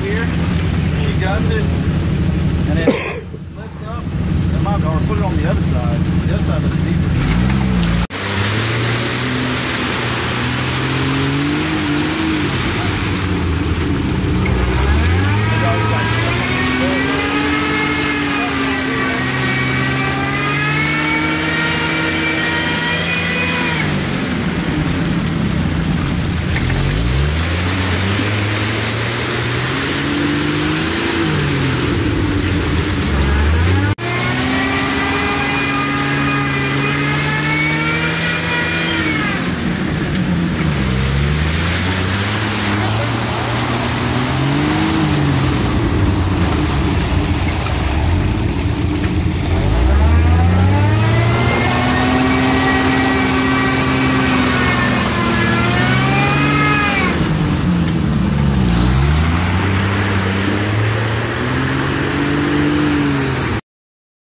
here. She guts it, and it lifts up. And or put it on the other side. The other side of the